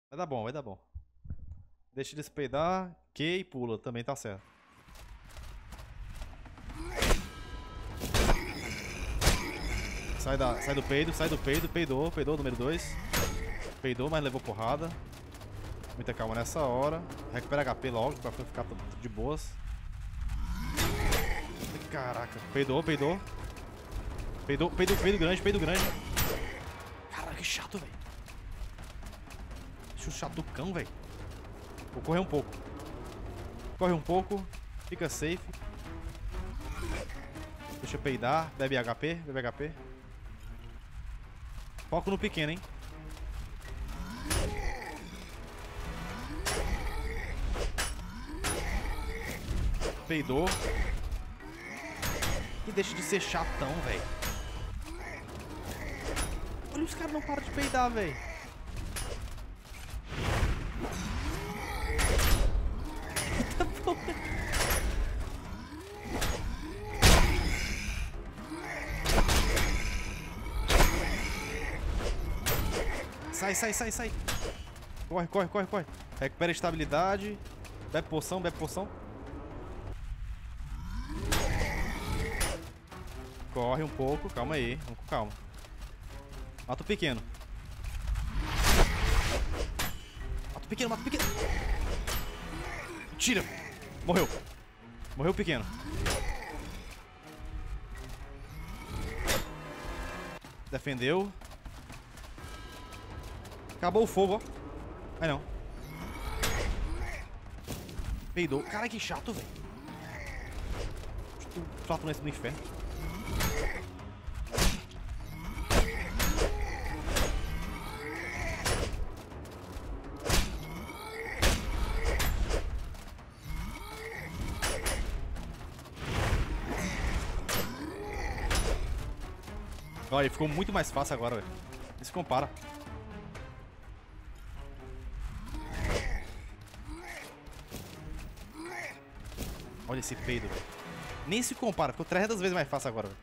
Vai dar bom, vai dar bom. Deixa ele se peidar. Q e pula, também tá certo. Sai do peido, peidou, número 2. Peidou, mas levou porrada. Muita calma nessa hora. Recupera HP logo, pra ficar de boas. Caraca, peidou. Peido grande. Caraca, que chato, velho. Deixa o chato do cão, velho. Vou correr um pouco. Corre um pouco. Fica safe. Deixa eu peidar. Bebe HP. Foco no pequeno, hein. Peidou. E deixa de ser chatão, velho. Olha, os caras não param de peidar, velho. Tá bom. Sai. Corre. Recupera a estabilidade. Bebe poção. Corre um pouco, calma aí, vamos com calma. Mata o pequeno. Mata o pequeno. Tira. Morreu o pequeno. Defendeu. Acabou o fogo, ó. Aí não. Peidou. Cara, que chato, velho. Flato no inferno. Olha, ficou muito mais fácil agora, velho. Nem se compara. Olha esse peido, velho. Nem se compara, ficou 300 vezes mais fácil agora, velho.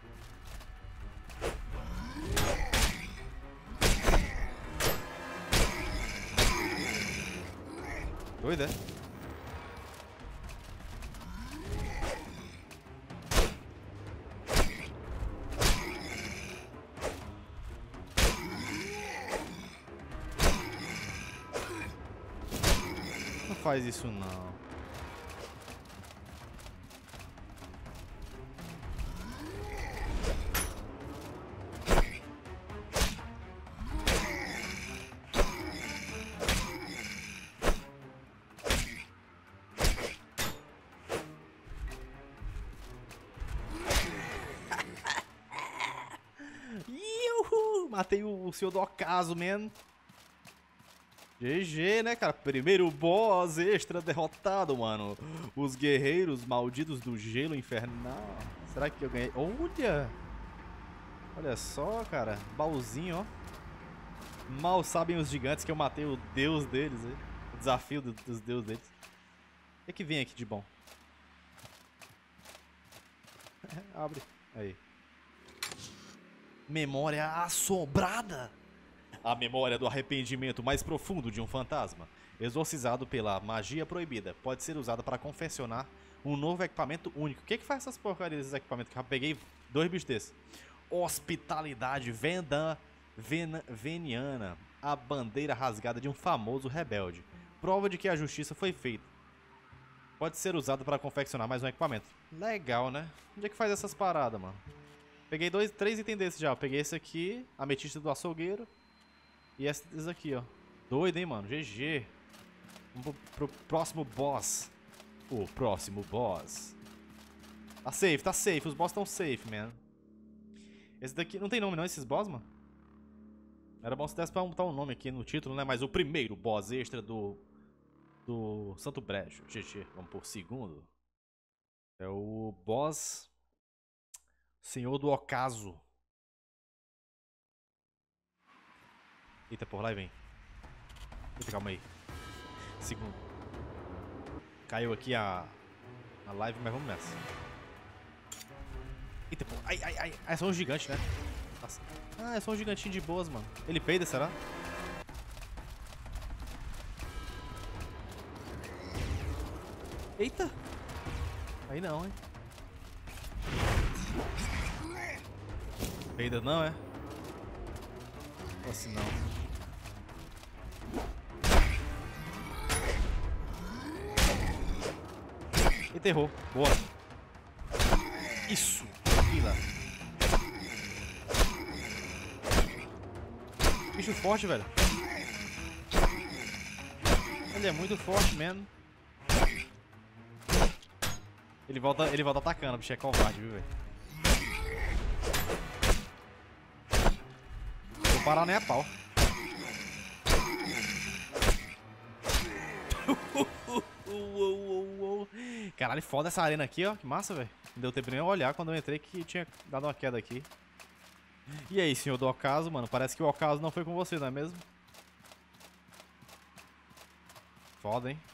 Doido, é? Não faz isso, não. Matei o senhor do ocaso, man. GG, né, cara? Primeiro boss extra derrotado, mano. Os guerreiros malditos do gelo infernal. Será que eu ganhei? Olha! Olha só, cara. Baúzinho, ó. Mal sabem os gigantes que eu matei o deus deles, hein? O desafio dos deuses deles. O que vem aqui de bom? Abre. Aí. Memória assombrada. A memória do arrependimento mais profundo de um fantasma, exorcizado pela magia proibida, pode ser usada para confeccionar um novo equipamento único. O que faz essas porcarias desses equipamentos? Que eu já peguei 2 bichos desses. Hospitalidade veniana. A bandeira rasgada de um famoso rebelde. Prova de que a justiça foi feita. Pode ser usado para confeccionar mais um equipamento. Legal, né? Onde é que faz essas paradas, mano? Peguei 3 itens desses já. Eu peguei esse aqui, ametista do açougueiro. E esse aqui, ó. Doido, hein, mano? GG. Vamos pro próximo boss. O próximo boss. Tá safe. Os boss estão safe, man. Esse daqui... Não tem nome não, esses boss, mano? Era bom se desse pra botar um nome aqui no título, né? Mas o primeiro boss extra do Santo Brejo. GG. Vamos por segundo. É o boss... Senhor do Ocaso. Eita, por lá e vem. Eita, calma aí. Segundo. Caiu aqui a live, mas vamos nessa. Eita, pô. Ai. É só um gigante, né? Nossa. Ah, é só um gigantinho de boas, mano. Ele peida, será? Eita! Aí não, hein? Ainda não, é? Ou assim não. Enterrou. Boa. Isso. Fila. Bicho forte, velho. Ele é muito forte mesmo. Ele volta atacando. O bicho é covarde, viu, velho? Vou parar nem a pau. Caralho, foda essa arena aqui, ó. Que massa, velho. Não deu tempo nem eu olhar quando eu entrei que tinha dado uma queda aqui. E aí, senhor do ocaso, mano? Parece que o ocaso não foi com você, não é mesmo? Foda, hein?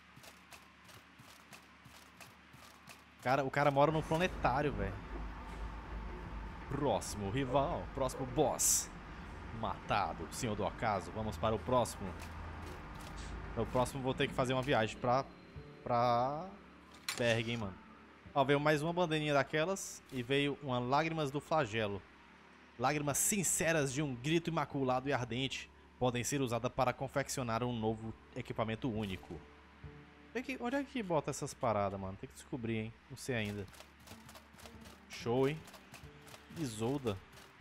O cara mora no planetário, velho. Próximo rival, próximo boss. Matado, senhor do ocaso. Vamos para o próximo. No próximo vou ter que fazer uma viagem pra Bergen, mano. Ó, veio mais uma bandeirinha daquelas e veio uma Lágrimas do Flagelo. Lágrimas sinceras de um grito imaculado e ardente podem ser usadas para confeccionar um novo equipamento único. Onde é que bota essas paradas, mano? Tem que descobrir, hein? Não sei ainda. Show, hein? Isolda.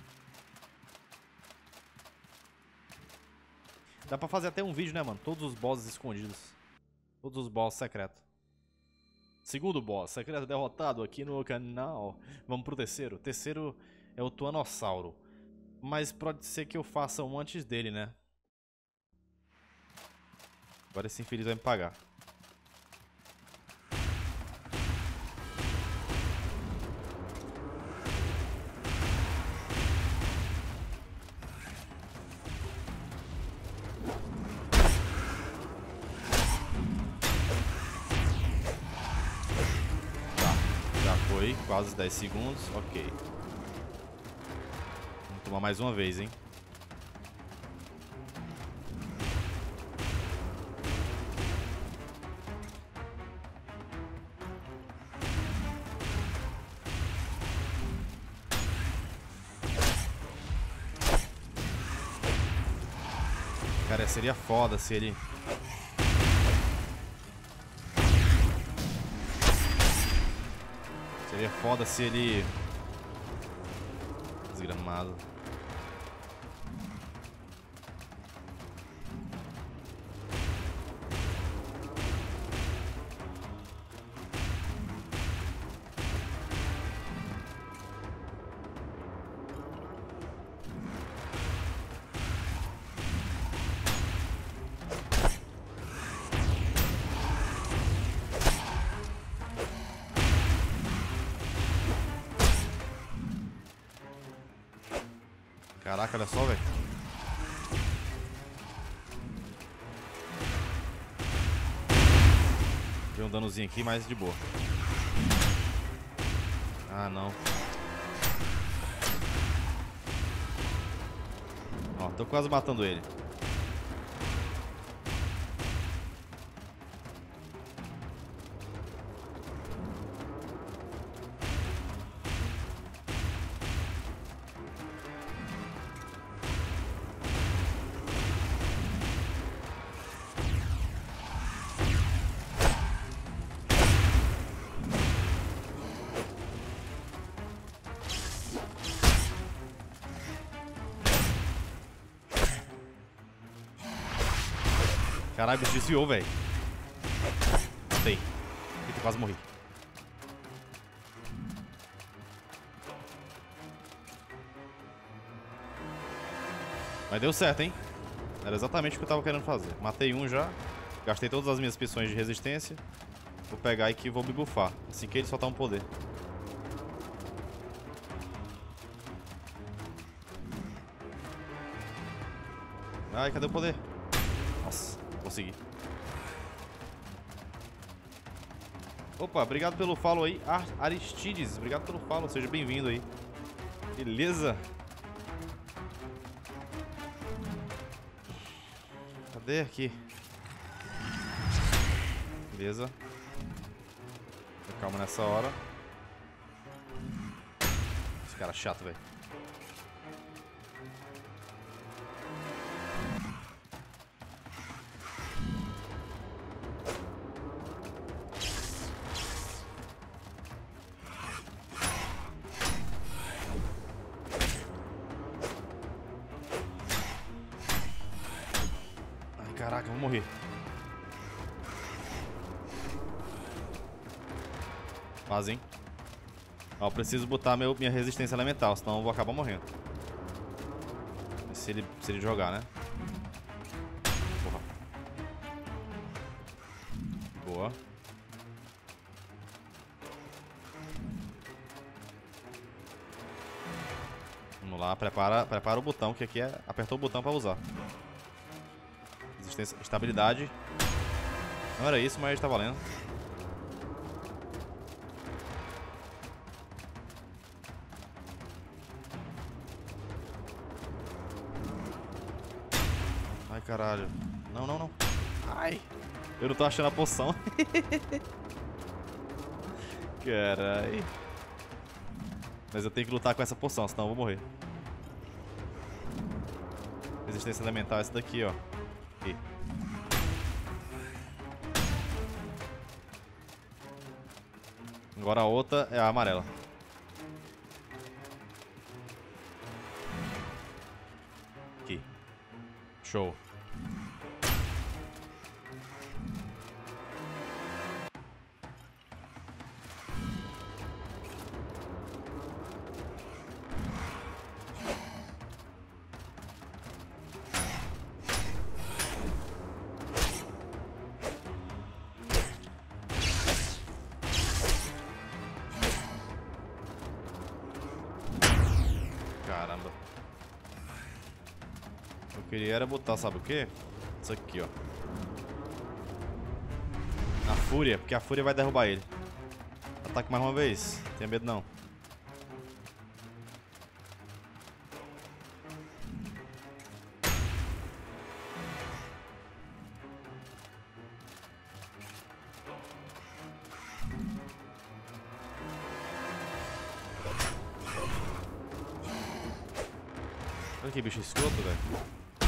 Dá pra fazer até um vídeo, né, mano? Todos os bosses escondidos. Todos os bosses secretos. Segundo boss secreto derrotado aqui no canal. Vamos pro terceiro. O terceiro é o Tuanossauro. Mas pode ser que eu faça um antes dele, né? Agora esse infeliz vai me pagar. Foi, quase 10 segundos, ok. Vamos tomar mais uma vez, hein? Cara, seria foda se ele... Seria foda se ele... Desgramado. Caraca, olha só, velho. Deu um danozinho aqui, mas de boa. Ah, não. Ó, tô quase matando ele. Caralho, o bicho desviou, velho. Matei. Eita, quase morri. Mas deu certo, hein? Era exatamente o que eu tava querendo fazer. Matei um já. Gastei todas as minhas pisões de resistência. Vou pegar aqui e vou me buffar. Assim que ele soltar um poder. Ai, cadê o poder? Nossa, consegui. Opa, obrigado pelo follow aí, Aristides. Obrigado pelo follow, seja bem-vindo aí. Beleza? Cadê aqui? Beleza. Calma nessa hora. Esse cara é chato, velho. Ai, caraca, eu vou morrer. Quase, hein? Ó, eu preciso botar minha resistência elemental, senão eu vou acabar morrendo. Se ele jogar, né? Porra. Boa. Vamos lá, prepara o botão, que aqui é... Apertou o botão pra usar. Resistência, estabilidade. Não era isso, mas tá valendo. Ai, caralho. Não, não, não. Ai. Eu não tô achando a poção. Caralho. Mas eu tenho que lutar com essa poção, senão eu vou morrer. Resistência elemental é essa daqui, ó. Aqui. Agora a outra é a amarela. Aqui. Show. Caramba. Eu queria era botar, sabe o quê? Isso aqui, ó. A fúria, porque a fúria vai derrubar ele. Ataque mais uma vez. Não tenha medo não. Olha que bicho escroto, velho.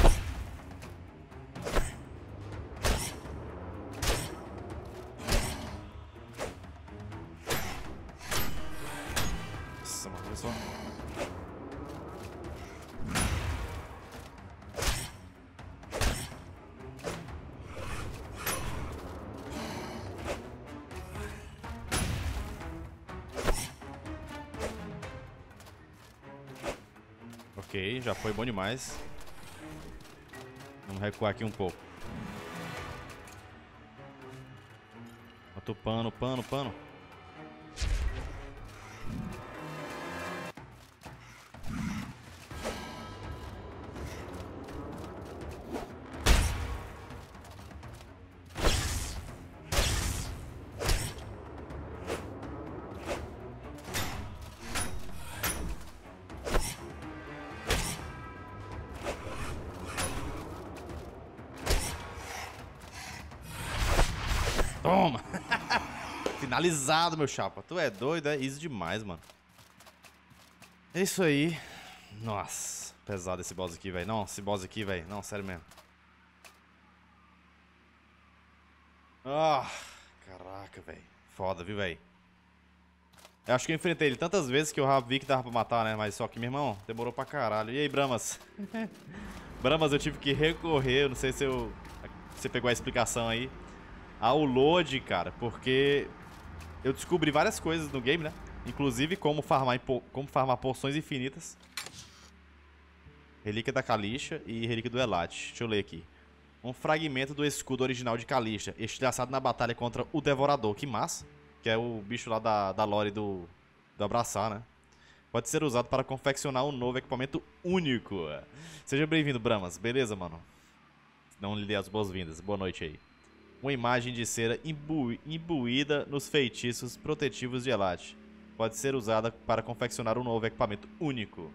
Nossa, mano, olha só. Ok, já foi bom demais. Vamos recuar aqui um pouco. Bota o pano, pano. Toma! Finalizado, meu chapa. Tu é doido, é easy demais, mano. É isso aí. Nossa, pesado esse boss aqui, velho. Não, esse boss aqui, velho. Não, sério mesmo. Ah, caraca, velho. Foda, viu, velho? Eu acho que eu enfrentei ele tantas vezes que eu já vi que dava pra matar, né? Mas só que, meu irmão, demorou pra caralho. E aí, Bramas? Bramas, eu tive que recorrer. Eu não sei se você pegou a explicação aí. Ao load, cara, porque eu descobri várias coisas no game, né? Inclusive como farmar poções infinitas. Relíquia da Calixa e Relíquia do Elat. Deixa eu ler aqui. Um fragmento do escudo original de Calixa, estilhaçado na batalha contra o Devorador. Que massa. Que é o bicho lá da lore do Abraçar, né? Pode ser usado para confeccionar um novo equipamento único. Seja bem-vindo, Bramas. Beleza, mano? Não lhe dei as boas-vindas. Boa noite aí. Uma imagem de cera imbuída nos feitiços protetivos de Elat. Pode ser usada para confeccionar um novo equipamento único.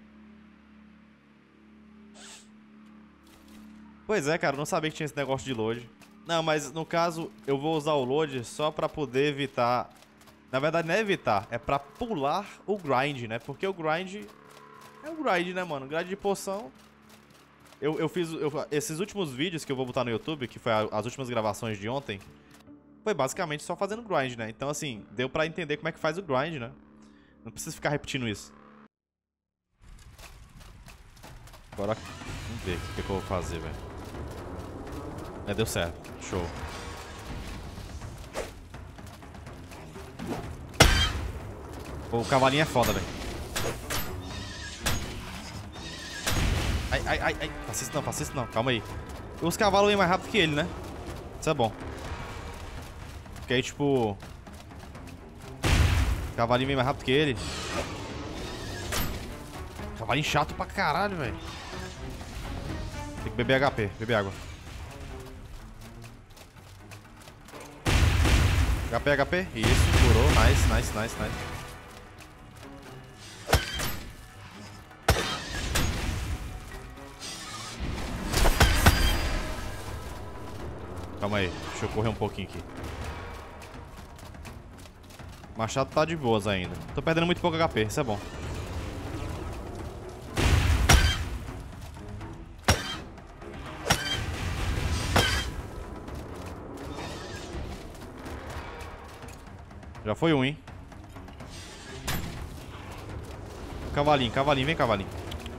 Pois é, cara, não sabia que tinha esse negócio de load. Não, mas no caso, eu vou usar o load só pra poder evitar Na verdade, não é evitar, é pra pular o grind, né? Porque o grind é o grind, né, mano? Grind de poção. Esses últimos vídeos que eu vou botar no YouTube, que foi as últimas gravações de ontem, foi basicamente só fazendo grind, né? Então, assim, deu pra entender como é que faz o grind, né? Não precisa ficar repetindo isso. Agora, vamos ver o que eu vou fazer, velho. Deu certo. Show. Pô, o cavalinho é foda, velho. Ai, ai, ai, ai. Faça isso não. Calma aí. Os cavalos vêm mais rápido que ele, né? Isso é bom. Porque aí, tipo... O cavalinho vem mais rápido que ele. Cavalinho chato pra caralho, velho. Tem que beber HP. Beber água. HP. Isso, curou. Nice. Calma aí, deixa eu correr um pouquinho aqui. O machado tá de boas ainda. Tô perdendo muito pouco HP, isso é bom. Já foi um, hein? Cavalinho, vem cavalinho.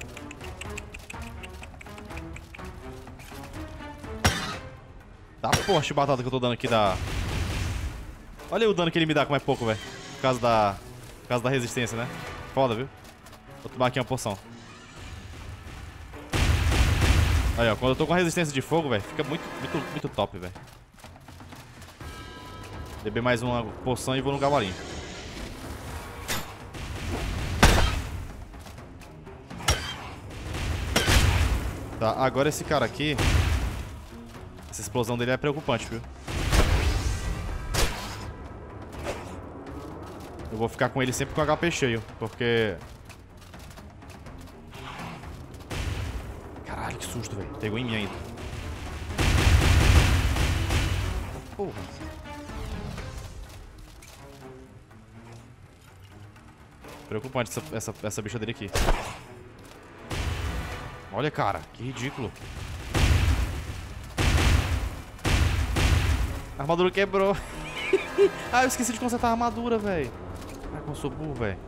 Tá forte de batata que eu tô dando aqui da... Olha aí o dano que ele me dá, como é pouco, velho. Por causa da resistência, né? Foda, viu? Vou tomar aqui uma poção. Aí, ó. Quando eu tô com resistência de fogo, velho, fica muito top, velho. Beber mais uma poção e vou no cavalinho. Tá, agora esse cara aqui... Essa explosão dele é preocupante, viu? Eu vou ficar com ele sempre com HP cheio, porque... Caralho, que susto, velho. Pegou em mim ainda. Porra. Preocupante essa bicha dele aqui. Olha, cara, que ridículo. A armadura quebrou. Ah, eu esqueci de consertar a armadura, velho. Ai, como eu sou burro, velho.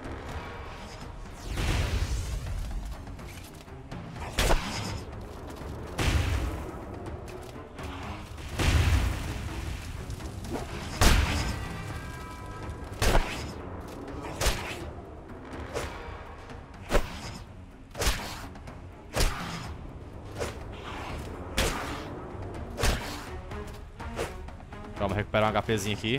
Calma, recuperar um HPzinho aqui.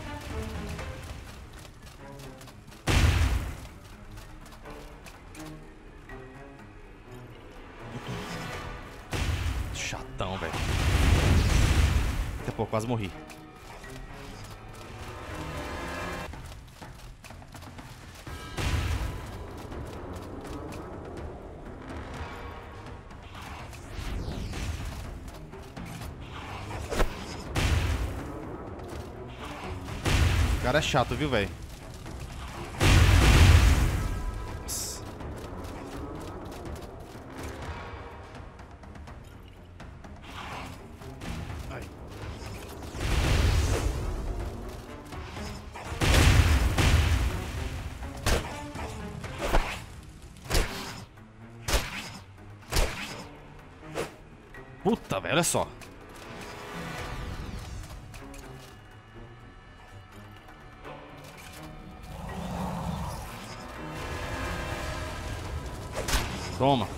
Chatão, velho. Daqui a pouco, quase morri. O cara é chato, viu, velho? Puta, velho, olha só. Toma.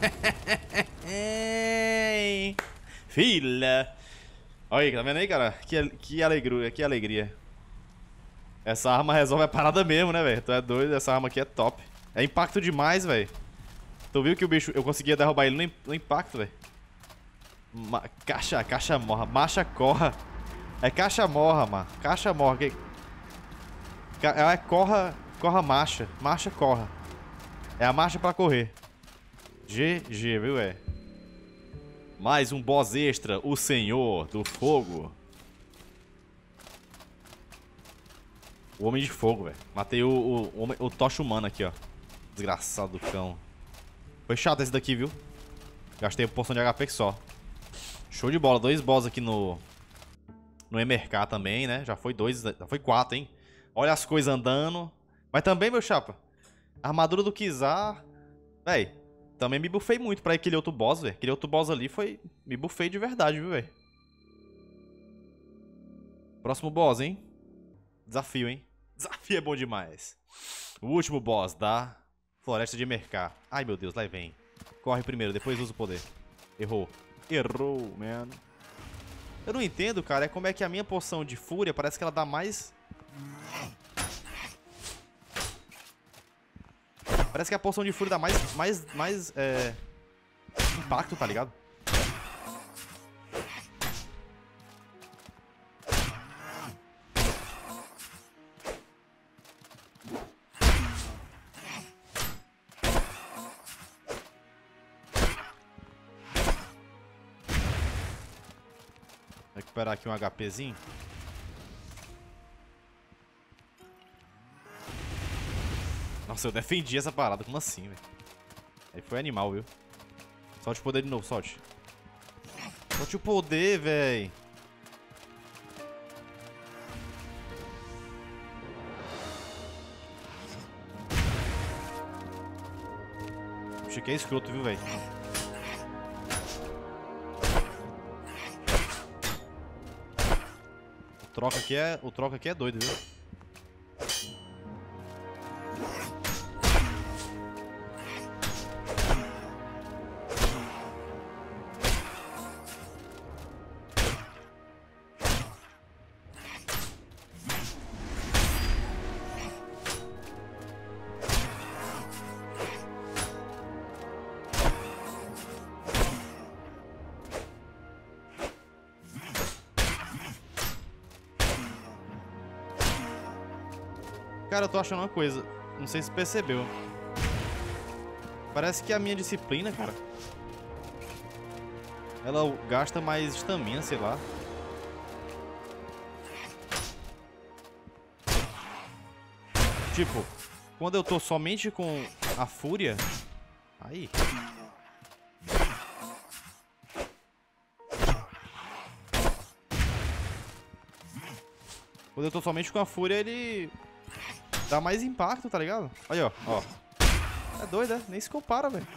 Filha. Olha aí, tá vendo aí, cara? Que alegria, que alegria. Essa arma resolve a parada mesmo, né, velho? Tu é doido, essa arma aqui é top. É impacto demais, velho. Tu viu que o bicho, eu conseguia derrubar ele no impacto, velho. Caixa morra, marcha corra. É caixa morra, mano. Caixa morra. É corra marcha. Marcha corra. É a marcha pra correr. GG, viu, é? Mais um boss extra, o Senhor do Fogo. O Homem de Fogo, velho. Matei o Tocha Humana aqui, ó. Desgraçado do cão. Foi chato esse daqui, viu? Gastei a porção de HP só. Show de bola. 2 boss aqui no MRK também, né? Já foi 2, já foi 4, hein? Olha as coisas andando. Mas também, meu chapa, a armadura do Kizar, véi, também me buffei muito pra aquele outro boss, velho. Aquele outro boss ali foi... Me buffei de verdade, viu, velho? Próximo boss, hein? Desafio, hein? Desafio é bom demais. O último boss da Floresta de MRK. Ai, meu Deus, lá vem. Corre primeiro, depois usa o poder. Errou. Errou, man. Eu não entendo, cara, é como é que a minha poção de fúria parece que ela dá mais... Parece que a poção de fúria dá mais impacto, tá ligado? Recuperar aqui um HPzinho. Nossa, eu defendi essa parada. Como assim, velho? Aí foi animal, viu? Solte o poder de novo, solte. Solte o poder, velho. Puxa, que é escroto, viu, velho? O troca aqui é doido, viu? Cara, eu tô achando uma coisa. Não sei se percebeu. Parece que a minha disciplina, cara, ela gasta mais estamina, sei lá. Tipo, quando eu tô somente com a fúria... Aí... Quando eu tô somente com a fúria, ele... dá mais impacto, tá ligado? Aí, ó, ó. É doido, é? Nem se compara, velho.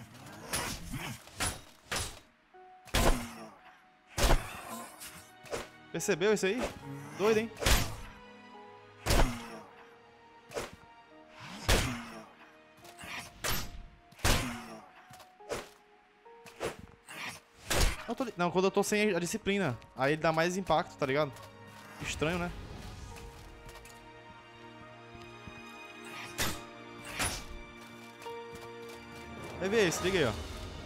Percebeu isso aí? Doido, hein? Não, quando eu tô sem a disciplina, aí ele dá mais impacto, tá ligado? Estranho, né? Vai ver isso, liga aí, ó.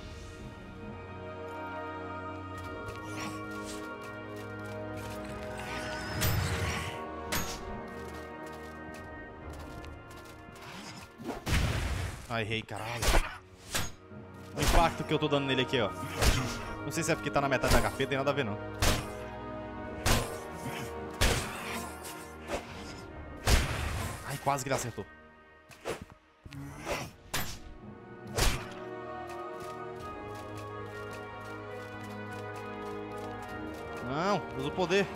Ai, errei, caralho. O impacto que eu tô dando nele aqui, ó. Não sei se é porque tá na metade da HP, tem nada a ver, não. Ai, quase que ele acertou. Não, usa o poder.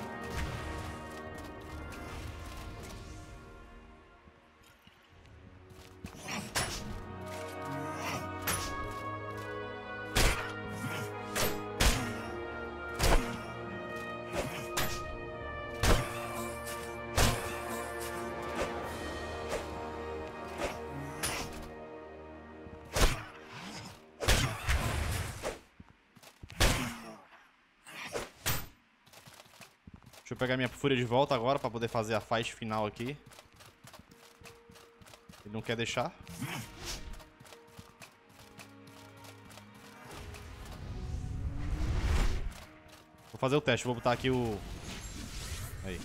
Deixa eu pegar minha fúria de volta agora pra poder fazer a fight final aqui. Ele não quer deixar. Vou fazer o teste, vou botar aqui o... Aí.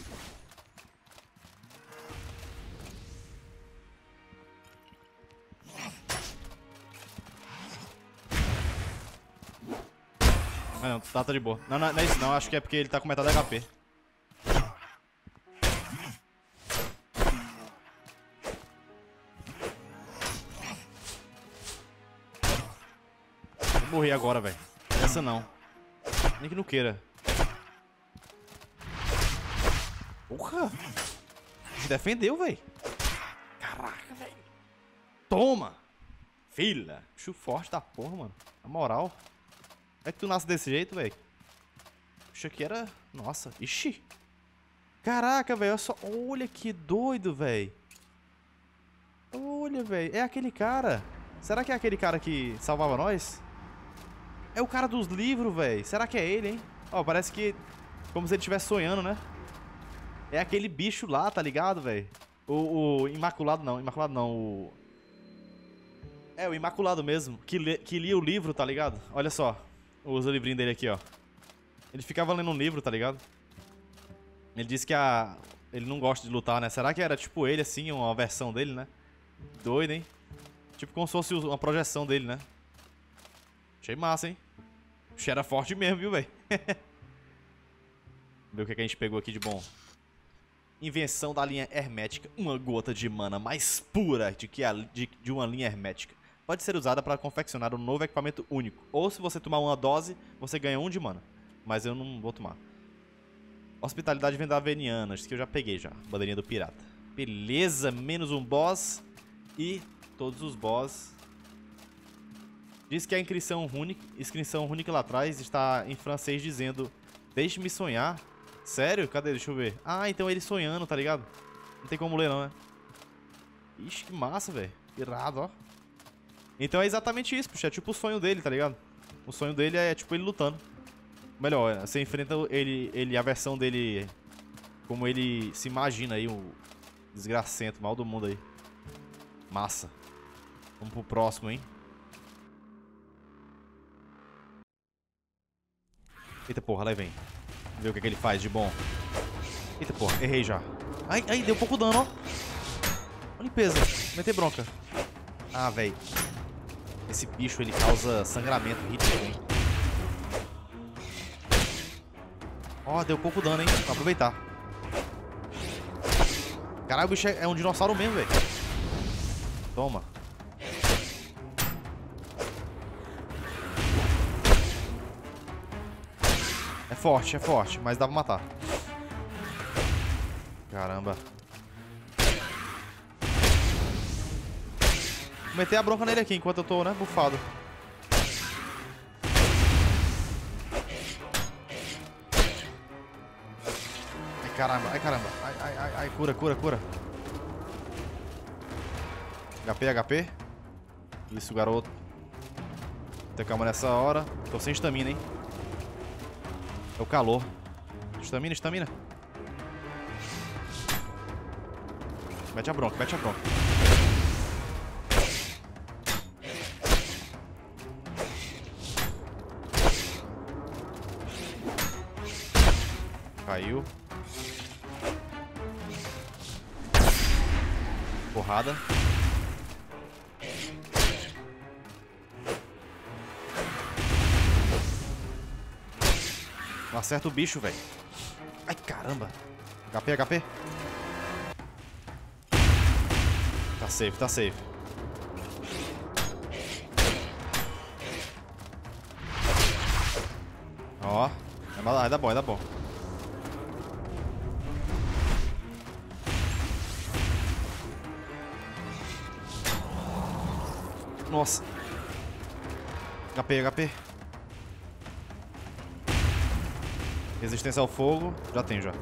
Ah não, tá de boa. Não, não é isso não, acho que é porque ele tá com metade da HP. morrer agora, velho. Essa não. Nem que não queira. Porra! Se defendeu, velho. Caraca, velho. Toma! Filha. Bicho forte da porra, mano. Na moral. Como é que tu nasce desse jeito, velho? Bicho aqui era... Nossa. Ixi. Caraca, velho. Olha que doido, velho. Olha, velho. É aquele cara. Será que é aquele cara que salvava nós? É o cara dos livros, velho. Será que é ele, hein? Ó, parece que... Como se ele estivesse sonhando, né? É aquele bicho lá, tá ligado, velho? O Imaculado não. Imaculado não. É, o Imaculado mesmo. Que lia o livro, tá ligado? Olha só. Usa o livrinho dele aqui, ó. Ele ficava lendo um livro, tá ligado? Ele disse que ele não gosta de lutar, né? Será que era tipo ele, assim, uma versão dele, né? Doido, hein? Tipo como se fosse uma projeção dele, né? Achei massa, hein? O bicho era forte mesmo, viu, velho? Ver o que a gente pegou aqui de bom. Invenção da linha hermética. Uma gota de mana mais pura de uma linha hermética. Pode ser usada para confeccionar um novo equipamento único. Ou se você tomar uma dose, você ganha 1 de mana. Mas eu não vou tomar. Hospitalidade vendaveniana. Acho que eu já peguei já. Bandeirinha do pirata. Beleza, menos um boss. E todos os boss. Diz que a inscrição rúnica lá atrás está em francês dizendo: deixe-me sonhar. Sério? Cadê? Deixa eu ver. Ah, então ele sonhando, tá ligado? Não tem como ler não, né? Ixi, que massa, velho. Irado, ó. Então é exatamente isso, puxa. É tipo o sonho dele, tá ligado? O sonho dele é tipo ele lutando. Melhor, você enfrenta a versão dele como ele se imagina aí, o desgracento, mal do mundo aí. Massa. Vamos pro próximo, hein? Eita porra, lá vem. Ver o que ele faz de bom. Eita porra, errei já. Ai, ai, deu pouco dano, ó. Ó, limpeza. Meter bronca. Ah, velho. Esse bicho, ele causa sangramento ridículo, hein. Ó, deu pouco dano, hein. Pra aproveitar. Caralho, o bicho é um dinossauro mesmo, velho. Toma. É forte, mas dá pra matar. Caramba. Vou meter a bronca nele aqui enquanto eu tô, né, bufado. Ai, caramba, ai, caramba. Ai, ai, ai, ai, cura, cura, cura. HP, HP. Isso, garoto. Tem calma nessa hora. Tô sem estamina, hein. É o calor. Estamina, estamina. Mete a bronca, mete a bronca. Caiu. Porrada. Não acerta o bicho, velho. Ai, caramba. HP, HP. Tá safe, tá safe. Ó. Vai dar bom, vai dar bom. Nossa. HP, HP. Resistência ao fogo. Já tem, já.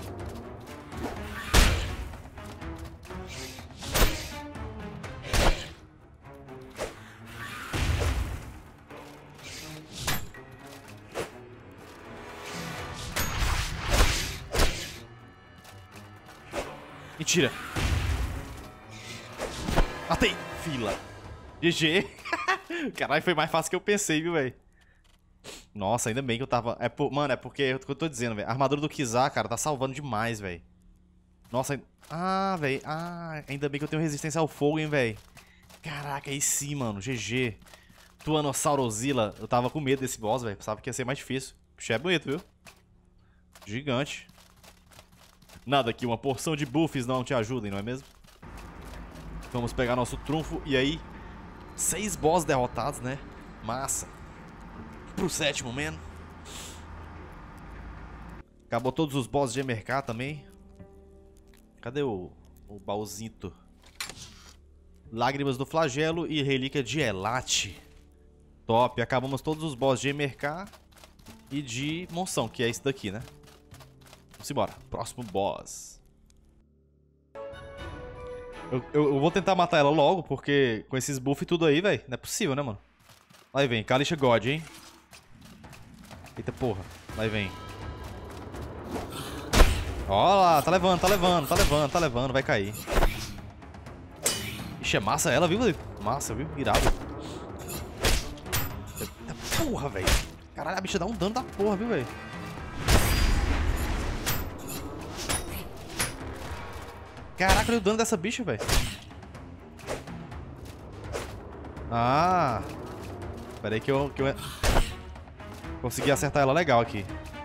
Mentira. Matei. Fila. GG. Caralho, foi mais fácil que eu pensei, viu, velho? Nossa, ainda bem que eu tava... Mano, é porque é o que eu tô dizendo, velho. A armadura do Kizar, cara, tá salvando demais, velho. Nossa, ah, velho. Ah, ainda bem que eu tenho resistência ao fogo, hein, velho. Caraca, aí sim, mano. GG. Tuanosaurozilla. Eu tava com medo desse boss, velho. Pensava que ia ser mais difícil. Bicho é bonito, viu? Gigante. Nada que uma porção de buffs não te ajudem, não é mesmo? Vamos pegar nosso trunfo e aí... 6 boss derrotados, né? Massa. pro sétimo, man. Acabou todos os bosses de MRK também. Cadê o baúzinho? Lágrimas do Flagelo e Relíquia de Elate. Top. Acabamos todos os bosses de MRK e de Monção, que é esse daqui, né? Vamos embora. Próximo boss. Eu vou tentar matar ela logo, porque com esses buffs e tudo aí, velho, não é possível, né, mano? Lá vem. Kalisha God, hein? Eita porra. Lá vem. Ó lá, tá levando, vai cair. Ixi, é massa ela, viu? Massa, viu? Irado. Eita porra, velho. Caralho, a bicha dá um dano da porra, viu, velho? Caraca, olha o dano dessa bicha, velho. Ah. Pera aí que eu consegui acertar ela legal aqui.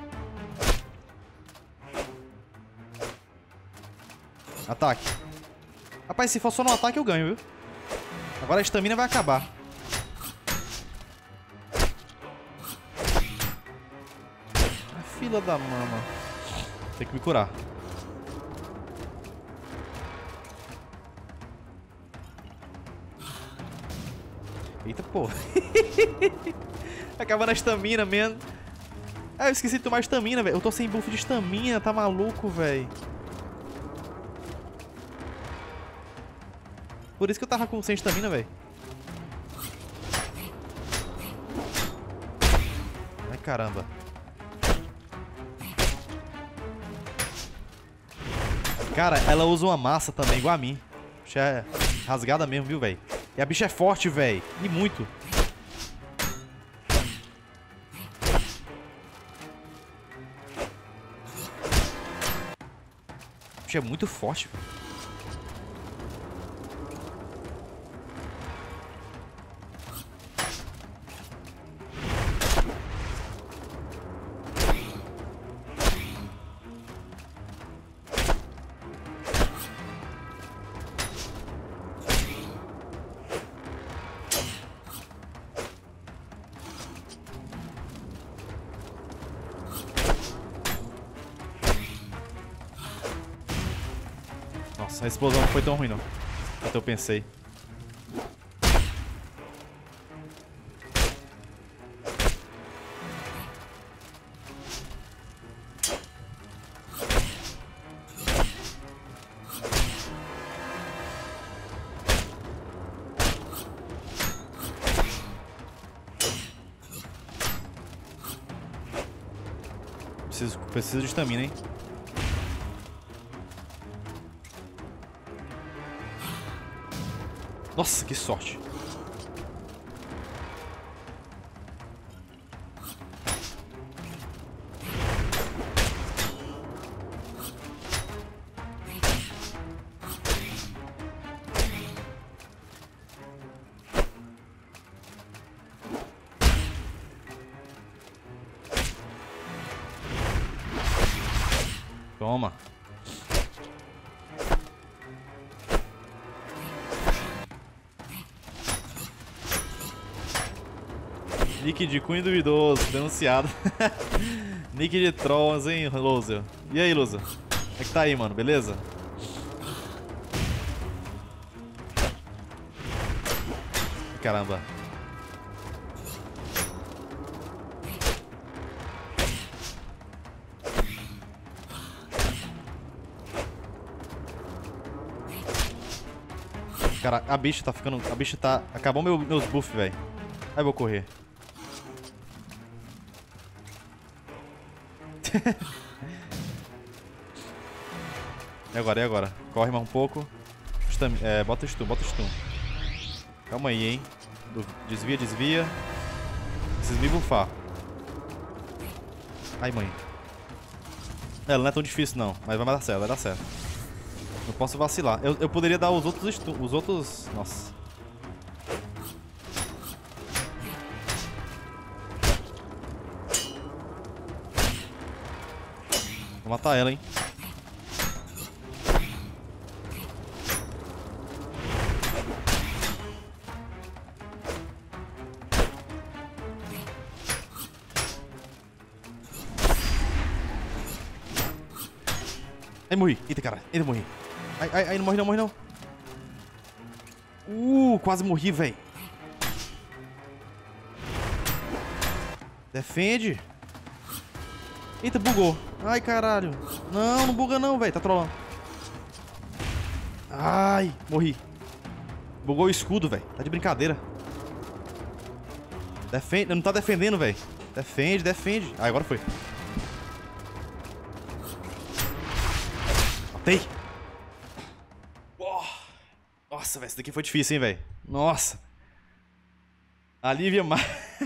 Ataque. Rapaz, se for só no ataque eu ganho, viu? Agora a estamina vai acabar. Fila da mama. Tem que me curar. Eita, porra. Acabando a estamina, man. Ah, eu esqueci de tomar estamina, velho. Eu tô sem buff de estamina, tá maluco, velho. Por isso que eu tava sem estamina, velho. Ai, caramba. Cara, ela usa uma massa também, igual a mim. Bicha é rasgada mesmo, viu, velho? E a bicha é forte, velho. E muito. A bicha é muito forte, velho. Nossa, a explosão não foi tão ruim, não. Quanto eu pensei. Preciso de estamina, hein? Nossa, que sorte. Toma. Nick de cunho duvidoso, denunciado. Nick de trolls, hein, Loser? E aí, Loser? Como é que tá aí, mano? Beleza? Caramba. Cara, a bicha tá ficando... A bicha tá... Acabou meus buffs, velho. Aí eu vou correr. E agora, e agora? Corre mais um pouco. Bota stun, bota stun. Calma aí, hein. Desvia, desvia. Preciso me buffar. Ai, mãe. Ela não é tão difícil, não. Mas vai dar certo, vai dar certo. Não posso vacilar. Eu poderia dar os outros stun... Os outros... Nossa. Vou matar ela, hein. Ai, morri. Eita, cara. Eita, morri. Ai, não morri não, morri não. Quase morri, velho. Defende. Eita, bugou. Ai, caralho. Não, não buga não, velho. Tá trolando. Ai, morri. Bugou o escudo, velho. Tá de brincadeira. Defende. Não tá defendendo, velho. Defende, defende. Ah, agora foi. Matei. Oh. Nossa, velho. Isso daqui foi difícil, hein, velho. Nossa. Alívia mais.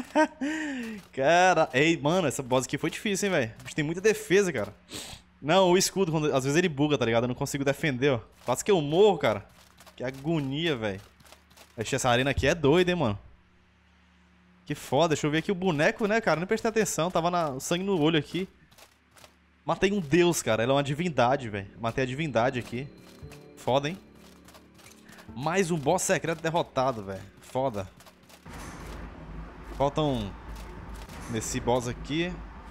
Cara. Ei, mano. Essa boss aqui foi difícil, hein, velho. A gente tem muita defesa, cara. Não, o escudo, quando, às vezes ele buga, tá ligado? Eu não consigo defender, ó. Quase que eu morro, cara. Que agonia, velho. Essa arena aqui é doida, hein, mano. Que foda. Deixa eu ver aqui o boneco, né, cara? Nem prestei atenção. Tava sangue no olho aqui. Matei um deus, cara. Ela é uma divindade, velho. Matei a divindade aqui. Foda, hein? Mais um boss secreto derrotado, velho. Foda. Faltam... Nesse boss aqui...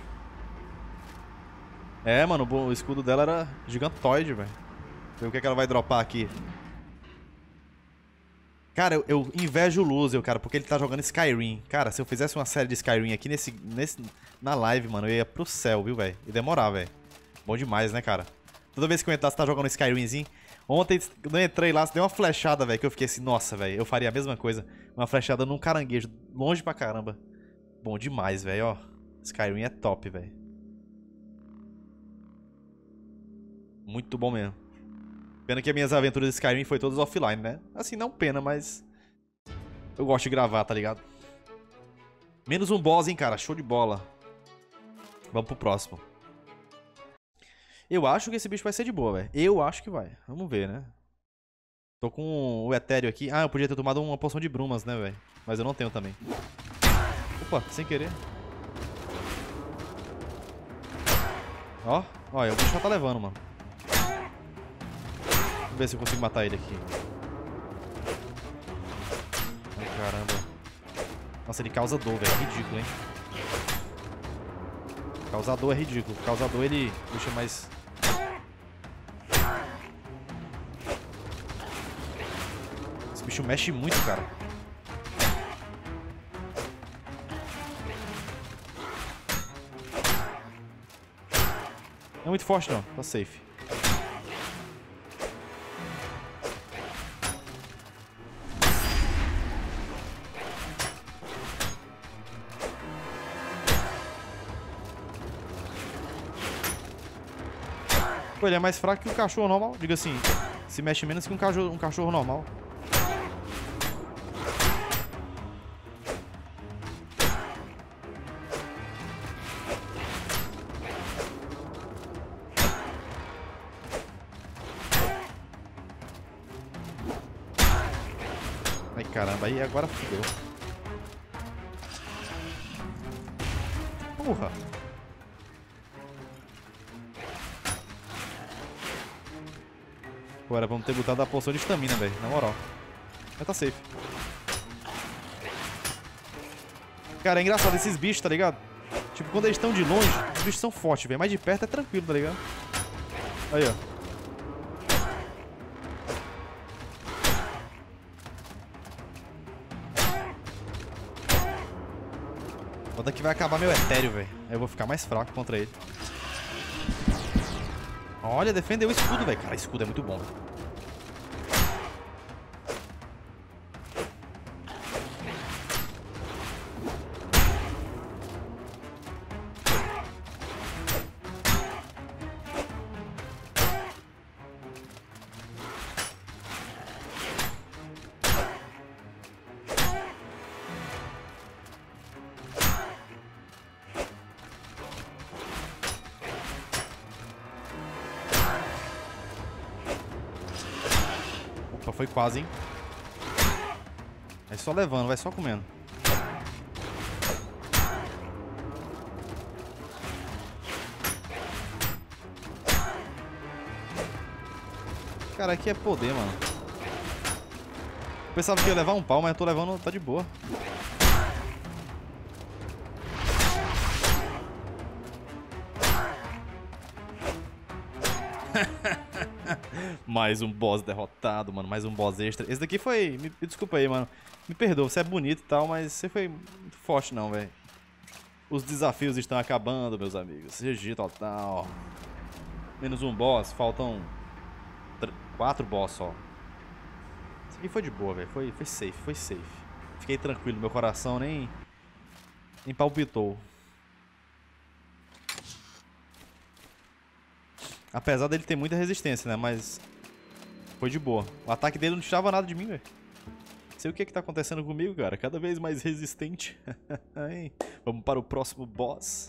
É, mano, o escudo dela era gigantoide, velho. Ver o que, é que ela vai dropar aqui. Cara, eu invejo o Loser, cara, porque ele tá jogando Skyrim. Cara, se eu fizesse uma série de Skyrim aqui na live, mano, eu ia pro céu, viu, velho? Ia demorar, velho. Bom demais, né, cara? Toda vez que eu entrar, você tá jogando Skyrimzinho. Ontem, quando eu entrei lá, você deu uma flechada, velho, que eu fiquei assim, nossa, velho, eu faria a mesma coisa. Uma flechada num caranguejo, longe pra caramba. Bom demais, velho, ó. Skyrim é top, velho. Muito bom mesmo. Pena que as minhas aventuras de Skyrim foi todas offline, né? Assim, não pena, mas... Eu gosto de gravar, tá ligado? Menos um boss, hein, cara. Show de bola. Vamos pro próximo. Eu acho que esse bicho vai ser de boa, velho. Eu acho que vai. Vamos ver, né? Tô com o Etéreo aqui. Ah, eu podia ter tomado uma poção de brumas, né, velho? Mas eu não tenho também. Opa, sem querer. Ó, ó, o bicho já tá levando, mano. Vamos ver se eu consigo matar ele aqui. Ai, caramba. Nossa, ele causa dor, velho. É ridículo, hein? Causador é ridículo. Causador, ele deixa mais... Esse bicho mexe muito, cara. Não é muito forte, não. Tá safe. Pô, ele é mais fraco que um cachorro normal. Diga assim, se mexe menos que um cachorro normal. Ai, caramba, aí agora fudeu. Porra. Agora vamos ter botado a poção de estamina, velho. Na moral. Mas tá safe. Cara, é engraçado esses bichos, tá ligado? Tipo, quando eles estão de longe, os bichos são fortes, velho. Mas de perto é tranquilo, tá ligado? Aí, ó. Foda que vai acabar meu etéreo, velho. Aí eu vou ficar mais fraco contra ele. Olha, defendeu o escudo, velho. Cara, escudo é muito bom. Foi quase, hein? Vai só levando, vai só comendo. Cara, aqui é poder, mano. Eu pensava que ia levar um pau, mas eu tô levando, tá de boa. Mais um boss derrotado, mano. Mais um boss extra. Esse daqui foi... Me desculpa aí, mano. Me perdoa, você é bonito e tal, mas você foi muito forte não, velho. Os desafios estão acabando, meus amigos. GG total. Menos um boss. Faltam 4 boss só. Isso aqui foi de boa, velho. Foi safe, foi safe. Fiquei tranquilo, meu coração nem palpitou. Apesar dele ter muita resistência, né? Mas foi de boa. O ataque dele não tirava nada de mim, velho. Sei o que tá acontecendo comigo, cara. Cada vez mais resistente. Vamos para o próximo boss.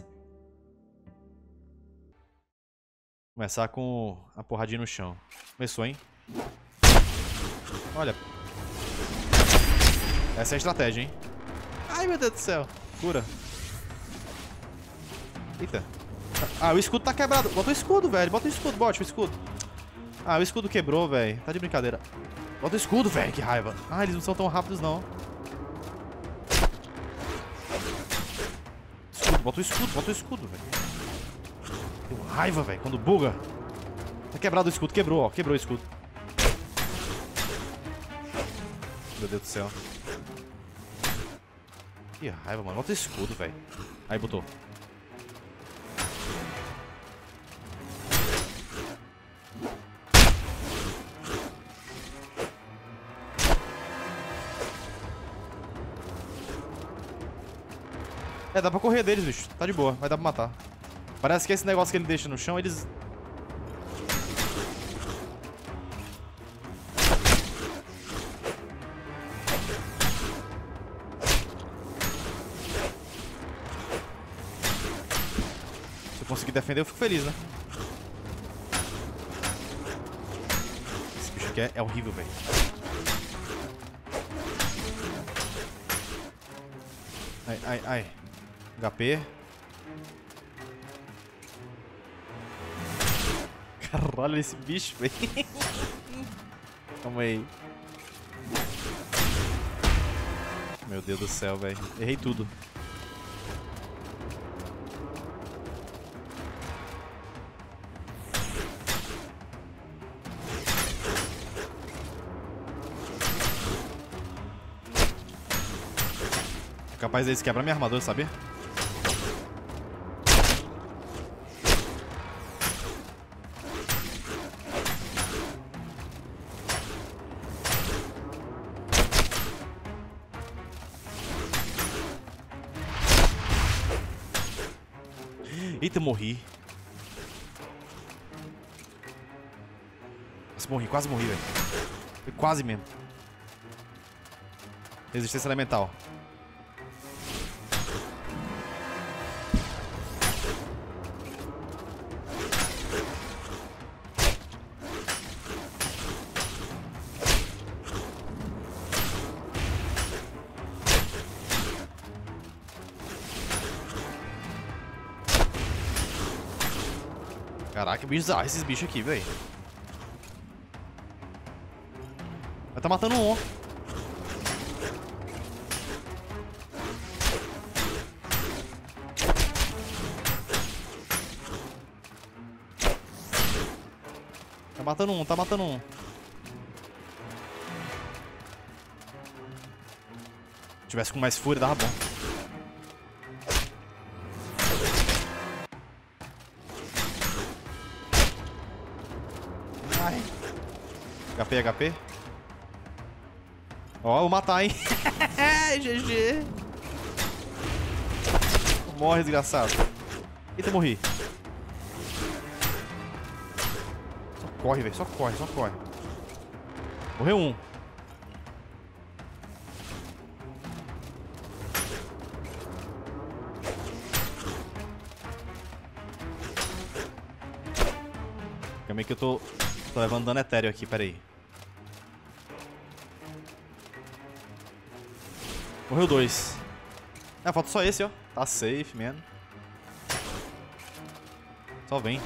Começar com a porradinha no chão. Começou, hein? Olha. Essa é a estratégia, hein? Ai, meu Deus do céu. Cura. Eita. Ah, o escudo tá quebrado. Bota o escudo, velho. Bota o escudo, bote o escudo. Ah, o escudo quebrou, velho. Tá de brincadeira. Bota o escudo, velho. Que raiva. Ah, eles não são tão rápidos, não. Escudo, bota o escudo, velho. Deu raiva, velho, quando buga. Tá quebrado o escudo, quebrou, ó. Quebrou o escudo. Meu Deus do céu. Que raiva, mano. Bota o escudo, velho. Aí, botou. É, dá pra correr deles, bicho. Tá de boa, vai dar pra matar. Parece que esse negócio que ele deixa no chão, eles... Se eu conseguir defender, eu fico feliz, né? Esse bicho aqui é horrível, velho. Ai, ai, ai. HP. Caralho, esse bicho, velho. Calma aí. Meu Deus do céu, velho. Errei tudo. Capaz deles quebrar minha armadura, sabia? Eita, morri. Quase morri, velho. Foi quase mesmo. Resistência elemental. Caraca, bizarro esses bichos aqui, velho. Vai tá matando um. Tá matando um, tá matando um. Se tivesse com mais fúria, dava bom. Ai. HP, HP. Ó, vou matar, hein. GG. Morre, desgraçado. Eita, morri. Só corre, velho. Só corre, só corre. Morreu um. Calma aí que eu tô levando dano etéreo aqui, peraí. Morreu 2. Ah, falta só esse, ó. Tá safe, man. Só vem.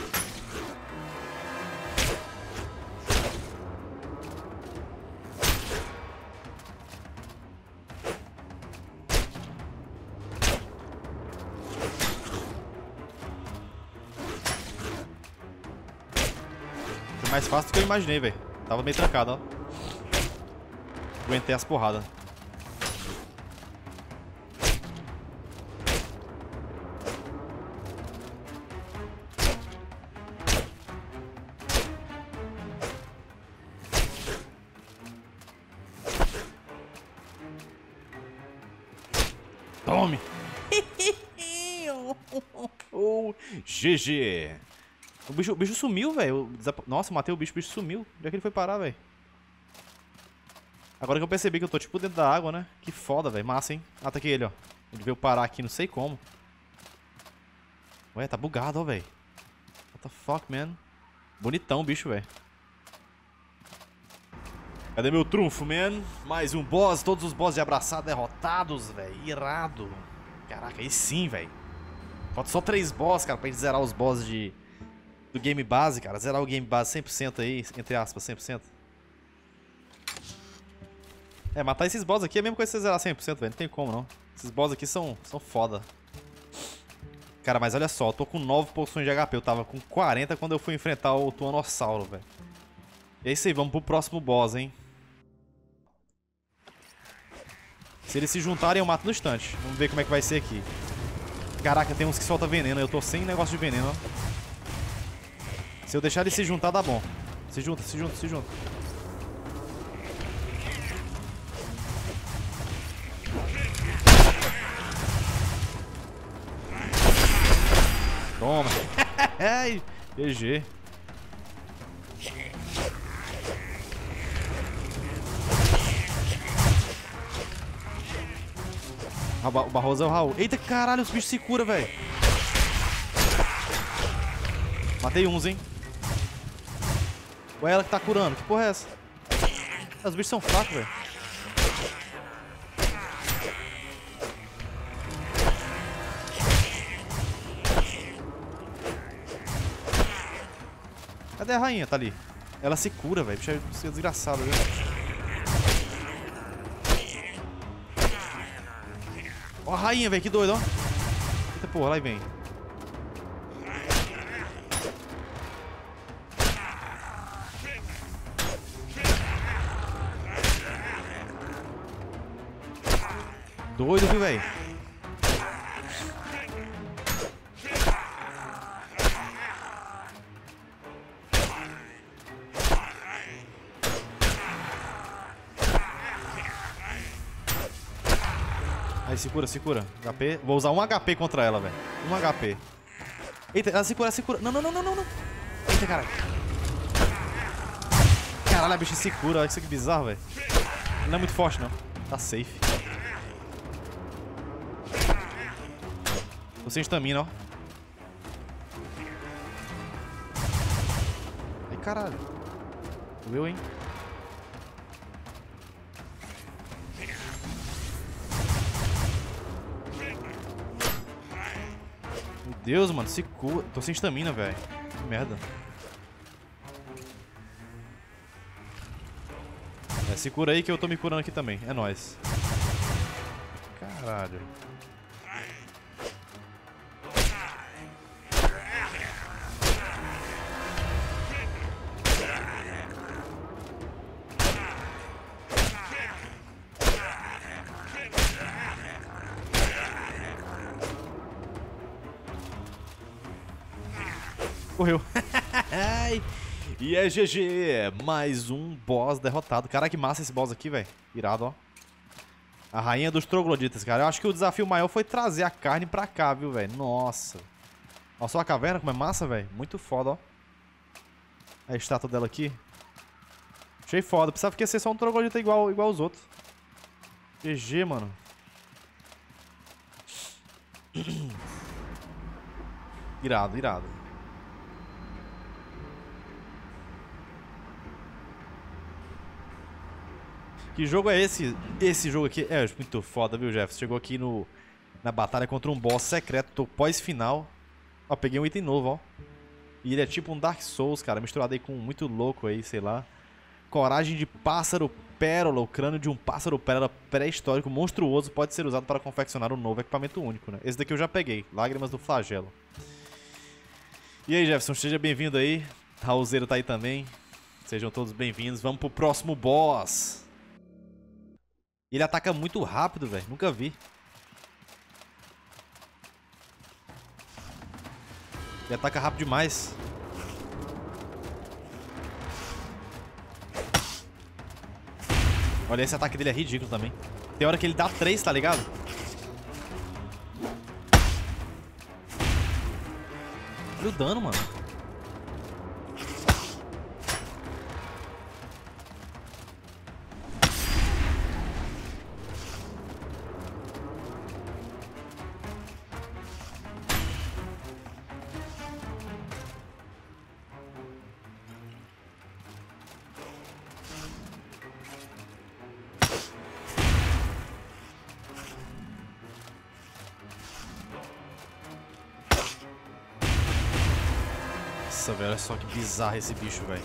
mais fácil do que eu imaginei, velho. Tava meio trancado, ó. Aguentei as porradas. Tome! GG! O bicho sumiu, velho. Nossa, matei o bicho sumiu. Onde é que ele foi parar, velho? Agora que eu percebi que eu tô tipo dentro da água, né? Que foda, velho. Massa, hein? Ah, tá aqui ele, ó. Ele veio parar aqui, não sei como. Ué, tá bugado, ó, velho. What the fuck, man? Bonitão o bicho, velho. Cadê meu trunfo, man? Mais um boss, todos os bosses de abraçado derrotados, velho. Irado. Caraca, aí sim, velho. Falta só 3 boss, cara, pra gente zerar os bosses do game base, cara. Zerar o game base 100% aí, entre aspas, 100%. É, matar esses boss aqui é a mesma coisa que você zerar 100%, velho. Não tem como, não. Esses boss aqui são foda. Cara, mas olha só, eu tô com 9 poções de HP. Eu tava com 40 quando eu fui enfrentar o Tuanossauro, velho. E é isso aí, vamos pro próximo boss, hein. Se eles se juntarem, eu mato no instante. Vamos ver como é que vai ser aqui. Caraca, tem uns que soltam veneno. Eu tô sem negócio de veneno, ó. Se eu deixar eles se juntar, dá bom. Se junta, se junta, se junta. Toma. GG. O Barroso é o Raul. Eita, caralho, os bichos se curam, velho. Matei uns, hein. Ou é ela que tá curando? Que porra é essa? Os bichos são fracos, velho. Cadê a rainha? Tá ali. Ela se cura, velho. Bicho é desgraçado, velho. Ó a rainha, velho, que doido, ó. Eita porra, lá vem. Doido, viu, velho? Aí, se cura, se cura. HP. Vou usar um HP contra ela, velho. Um HP. Eita, ela se cura, ela se cura. Não, não, não, não, não, não. Eita, caralho. Caralho, a bicha se cura. Olha isso que bizarro, velho. Não é muito forte, não. Tá safe. Tô sem estamina, ó. Ai, caralho. Doeu, hein? Meu Deus, mano, se cura. Tô sem estamina, velho. Que merda. É, se cura aí que eu tô me curando aqui também. É nóis. Caralho. Correu. E é GG. Mais um boss derrotado. Cara, que massa esse boss aqui, velho. Irado, ó. A rainha dos trogloditas, cara. Eu acho que o desafio maior foi trazer a carne pra cá, viu, velho. Nossa. Olha só a caverna, como é massa, velho. Muito foda, ó. A estátua dela aqui. Achei foda. Pensava que ia ser só um troglodita igual os outros. GG, mano. Irado, irado. Que jogo é esse? Esse jogo aqui é muito foda, viu, Jeff? Chegou aqui na batalha contra um boss secreto, tô pós-final. Ó, peguei um item novo, ó. E ele é tipo um Dark Souls, cara, misturado aí com muito louco aí, sei lá. Coragem de pássaro pérola, o crânio de um pássaro pérola pré-histórico monstruoso pode ser usado para confeccionar um novo equipamento único, né? Esse daqui eu já peguei, Lágrimas do Flagelo. E aí, Jefferson, seja bem-vindo aí. Raulzeiro tá aí também. Sejam todos bem-vindos. Vamos pro próximo boss. Ele ataca muito rápido, velho. Nunca vi. Ele ataca rápido demais. Olha, esse ataque dele é ridículo também. Tem hora que ele dá 3, tá ligado? Olha o dano, mano. Nossa, velho, olha só que bizarro esse bicho, velho.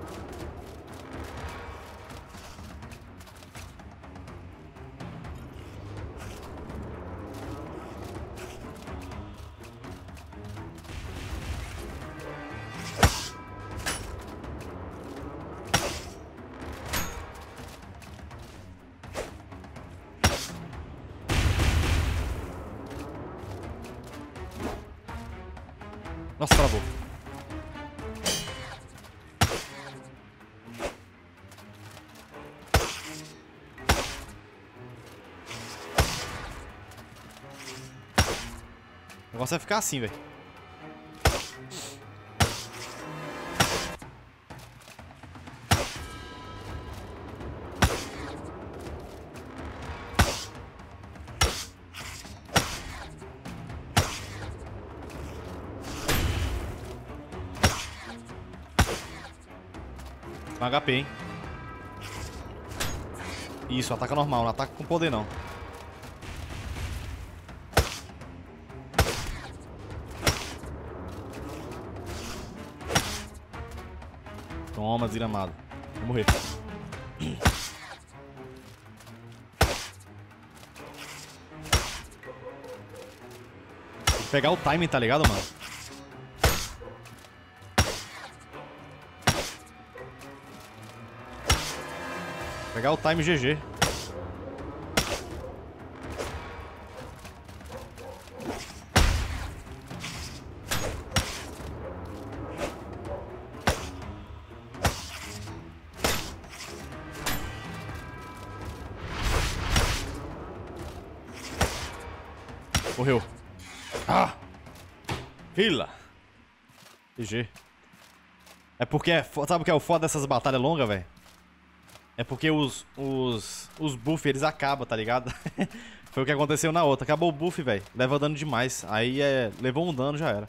Nossa, travou. O negócio vai ficar assim, velho. Um HP, hein? Isso, ataca normal, não ataca com poder, não. Toma, desgramado. Vou morrer. Vou pegar o timing, tá ligado, mano? Pegar o time GG. Morreu. Ah! Fila! GG. É porque... Sabe o que é o foda dessas batalhas longas, velho? É porque os buffs, eles acabam, tá ligado? Foi o que aconteceu na outra. Acabou o buff, velho. Leva dano demais. Aí levou um dano, já era.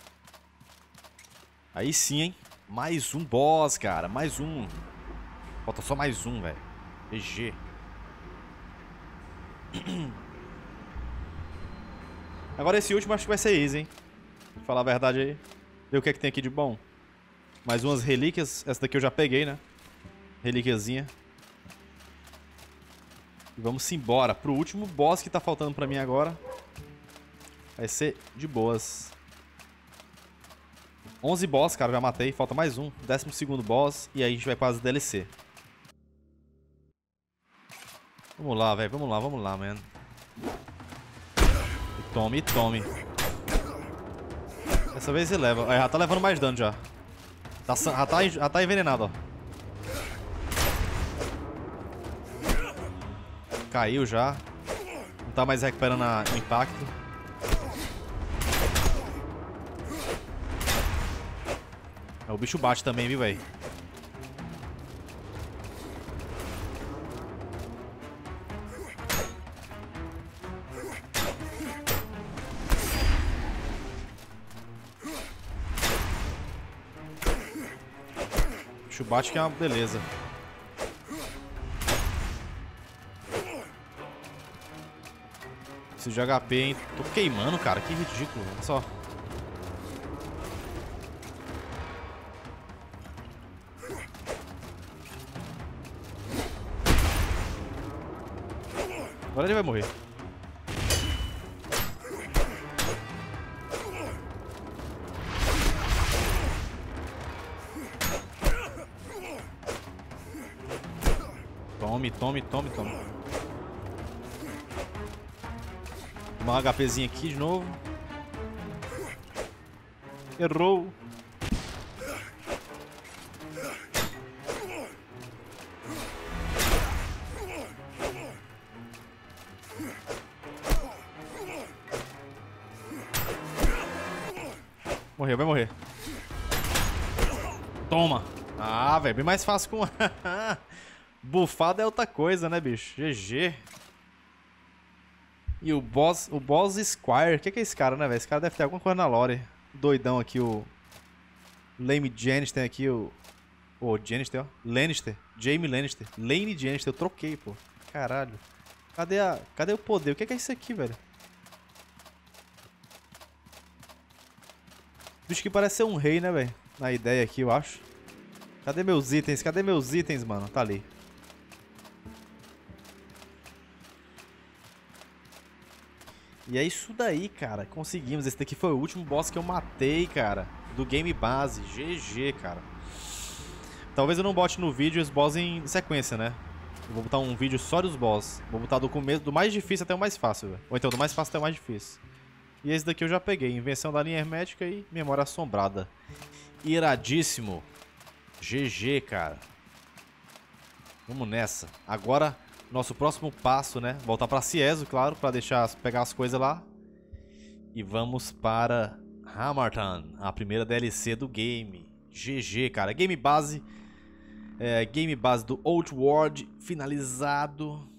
Aí sim, hein? Mais um boss, cara. Mais um. Falta só mais um, velho. GG. Agora esse último acho que vai ser easy, hein? Pra falar a verdade aí. Ver o que é que tem aqui de bom. Mais umas relíquias. Essa daqui eu já peguei, né? Relíquiazinha. E vamos embora pro último boss que tá faltando pra mim agora. Vai ser de boas. 11 boss, cara, já matei. Falta mais um. 12º boss. E aí a gente vai para as DLC. Vamos lá, velho. Vamos lá, mano. E tome, e tome. Dessa vez ele leva. Já tá levando mais dano já. Já tá envenenado, ó. Caiu já. Não tá mais recuperando o impacto. O bicho bate também, viu, velho? O bicho bate que é uma beleza. Preciso de HP, hein? Tô queimando, cara. Que ridículo. Olha só. Agora ele vai morrer. Tome, tome, tome, tome. Tomar um HPzinho aqui de novo. Errou. Morreu, vai morrer. Toma. Ah, velho, bem mais fácil com... Bufada é outra coisa, né, bicho? GG. E o boss Squire. O que é esse cara, né, velho? Esse cara deve ter alguma coisa na lore. Doidão aqui, o... Lame Lannister aqui, o... Ô, Lannister, ó. Lannister. Jaime Lannister. Lane Lannister. Eu troquei, pô. Caralho. Cadê o poder? O que é isso aqui, velho? Bicho que parece ser um rei, né, velho? Na ideia aqui, eu acho. Cadê meus itens? Cadê meus itens, mano? Tá ali. E é isso daí, cara. Conseguimos. Esse daqui foi o último boss que eu matei, cara. Do game base. GG, cara. Talvez eu não bote no vídeo os boss em sequência, né? Eu vou botar um vídeo só dos boss. Vou botar do começo, do mais difícil até o mais fácil, velho. Ou então do mais fácil até o mais difícil. E esse daqui eu já peguei. Invenção da linha hermética e memória assombrada. Iradíssimo. GG, cara. Vamos nessa. Agora, nosso próximo passo, né? Voltar pra Cieso, claro, pra pegar as coisas lá. E vamos para Hamarton, a primeira DLC do game. GG, cara. Game base do Outworld finalizado.